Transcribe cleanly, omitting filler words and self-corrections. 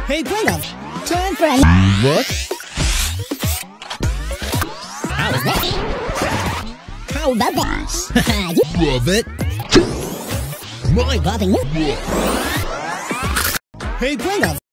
Hey Pringles, time for a What? How is that? How about that? Love it. Boy, popping. Hey Pringles.